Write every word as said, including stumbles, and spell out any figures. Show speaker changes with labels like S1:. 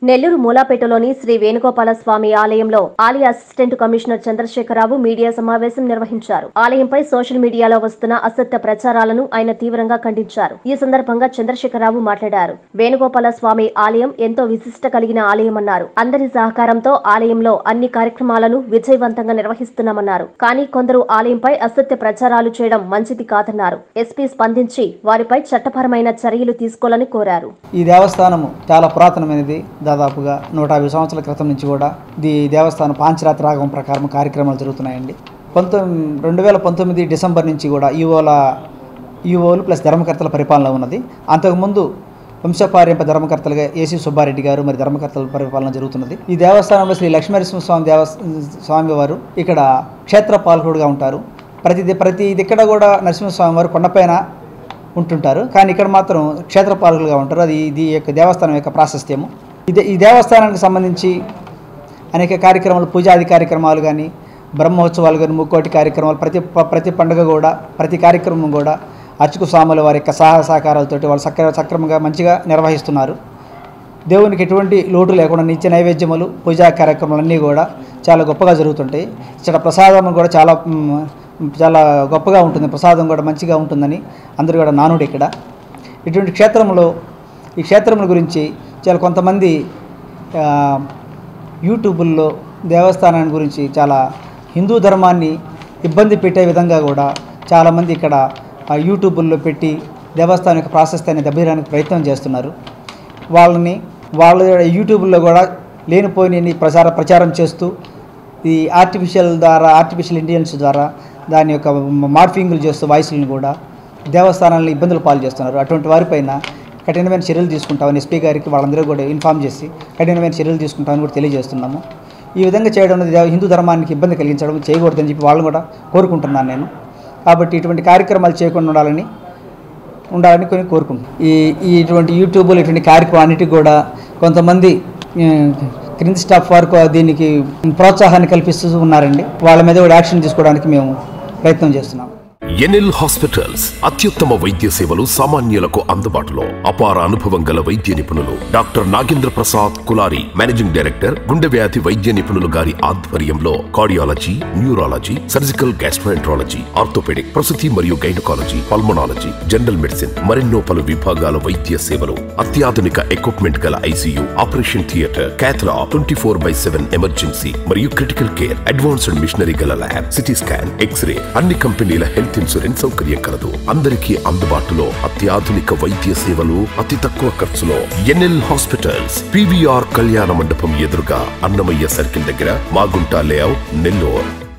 S1: నెల్లూరు మూలాపేటలోని శ్రీ వేణుగోపాల స్వామి ఆలయంలో ఆలయ assistant commissioner Chandrashekar Rao media సమావేశం నిర్వహించారు. ఆలయంపై సోషల్ మీడియాలో వస్తున్న అసత్య ప్రచారాలను ఆయన తీవ్రంగా ఖండించారు. ఈ సందర్భంగా చంద్రశేఖరరావు మాట్లాడారు. వేణుగోపాల స్వామి ఆలయం ఎంతో విశిష్ట కలిగిన ఆలయమన్నారు. అందరి సహకారంతో ఆలయంలో అన్ని కార్యక్రమాలను విజయవంతంగా నిర్వహిస్తున్నామన్నారు. కానీ కొందరు ఆలయంపై అసత్య ప్రచారాలు చేయడం మంచిది కాదన్నారు. ఎస్పీ స్పందించి వారిపై చట్టపరమైన చర్యలు తీసుకోవాలని కోరారు.
S2: ఈ దేవస్థానము చాలా పురాతనమైనది. దాదాపుగా నూట యాభై సంవత్సరాల క్రితం నుంచి కూడా ఈ దేవస్థానం పాంచరాత్రి రాగం ప్రకారం కార్యక్రమాలు జరుగుతున్నాయండి. పంతొమ్మిది రెండు వేల పంతొమ్మిది డిసెంబర్ నుంచి కూడా ఈవోల ఈవోలు ప్లస్ ధర్మకర్తల పరిపాలన ఉన్నది. అంతకుముందు వంశపార్యంప ధర్మకర్తలుగా ఏసీ సుబ్బారెడ్డి గారు మరి ధర్మకర్తల పరిపాలన జరుగుతున్నది. ఈ దేవస్థానంలో శ్రీ లక్ష్మీనరసింహస్వామి దేవ స్వామి వారు ఇక్కడ క్షేత్ర పాలకుడుగా ఉంటారు. ప్రతి ప్రతి ఇక్కడ కూడా నరసింహస్వామి వారు కొండపైన ఉంటుంటారు, కానీ ఇక్కడ మాత్రం క్షేత్రపాలకులుగా ఉంటారు. అది ఇది యొక్క దేవస్థానం యొక్క ప్రాశస్త్యము. ఇదే ఈ దేవస్థానానికి సంబంధించి అనేక కార్యక్రమాలు, పూజాది కార్యక్రమాలు కానీ, బ్రహ్మోత్సవాలు కానీ, ముక్కోటి కార్యక్రమాలు, ప్రతి ప్రతి పండుగ కూడా, ప్రతి కార్యక్రమం కూడా అర్చక స్వాముల వారి యొక్క సహాయ సహకారాలతోటి వాళ్ళు సక్ర సక్రమంగా మంచిగా నిర్వహిస్తున్నారు. దేవునికి ఎటువంటి లోటు లేకుండా నిత్య నైవేద్యములు, పూజా కార్యక్రమాలన్నీ కూడా చాలా గొప్పగా జరుగుతుంటాయి. ఇక్కడ ప్రసాదం కూడా చాలా చాలా గొప్పగా ఉంటుంది. ప్రసాదం కూడా మంచిగా ఉంటుందని అందరూ కూడా నానుడు. ఇక్కడ ఇటువంటి క్షేత్రంలో ఈ క్షేత్రముల గురించి చాలా కొంతమంది యూట్యూబుల్లో దేవస్థానాన్ని గురించి చాలా హిందూ ధర్మాన్ని ఇబ్బంది పెట్టే విధంగా కూడా చాలామంది ఇక్కడ యూట్యూబుల్లో పెట్టి దేవస్థానం యొక్క ప్రాశస్త్యాన్ని దెబ్బతీయడానికి ప్రయత్నం చేస్తున్నారు. వాళ్ళని వాళ్ళ యూట్యూబ్లో కూడా లేనిపోయిన ప్రచార ప్రచారం చేస్తూ ఈ ఆర్టిఫిషియల్ ద్వారా ఆర్టిఫిషియల్ ఇంటెలిజెన్స్ ద్వారా దాని యొక్క మార్ఫింగ్లు చేస్తూ వాయిస్లను కూడా దేవస్థానాలను ఇబ్బందులు పాలు చేస్తున్నారు. అటువంటి వారిపైన కఠినమైన చర్యలు తీసుకుంటామని ఎస్పీ గారికి వాళ్ళందరూ కూడా ఇన్ఫామ్ చేసి కఠినమైన చర్యలు తీసుకుంటామని కూడా తెలియజేస్తున్నాము. ఈ విధంగా చేయడం అనేది హిందూ ధర్మానికి ఇబ్బంది కలిగించడం చేయకూడదని చెప్పి వాళ్ళని కూడా కోరుకుంటున్నాను నేను. కాబట్టి ఇటువంటి కార్యక్రమాలు చేయకుండా ఉండాలని ఉండాలని కొన్ని కోరుకుంటున్నాను. ఈ ఇటువంటి యూట్యూబ్లో ఇటువంటి కార్యక్రమాలన్నిటికీ కూడా కొంతమంది క్రింది స్టాఫ్ వరకు దీనికి ప్రోత్సాహాన్ని కల్పిస్తూ ఉన్నారండి. వాళ్ళ మీద కూడా యాక్షన్ తీసుకోవడానికి మేము ప్రయత్నం చేస్తున్నాం.
S3: ఎన్ఎల్ హాస్పిటల్స్ అత్యుత్తమ వైద్య సేవలు సామాన్యులకు అందుబాటులో. అపార అనుభవం గల వైద్య నిపుణులు doctor Nagendra Prasad Kulari, managing director, గుండె వ్యాధి వైద్య నిపుణులు గారి ఆధ్వర్యంలో cardiology, neurology, surgical gastroenterology, orthopaedic, ప్రసూతి మరియు గైనకాలజీ, పల్మనాలజీ, జనరల్ మెడిసిన్ మరెన్నో పలు విభాగాల వైద్య సేవలు, అత్యాధునిక ఎక్విప్మెంట్ గల ICU, operation theatre, cath lab, twenty four by seven emergency మరియు క్రిటికల్ కేర్, అడ్వాన్స్డ్ మిషనరీ గల ల్యాబ్, సిటీ స్కాన్, ఎక్స్రే, అన్ని కంపెనీల హెల్త్ ఇన్సూరెన్స్ సౌకర్యం కలదు. అందరికీ అందుబాటులో అత్యాధునిక వైద్య సేవలు అతి తక్కువ ఖర్చులో. ఎన్ఎల్ హాస్పిటల్స్, పీవీఆర్ కళ్యాణ మండపం ఎదురుగా, అన్నమయ్య సర్కిల్ దగ్గర, మాగుంట లేఅవుట్, నెల్లూరు.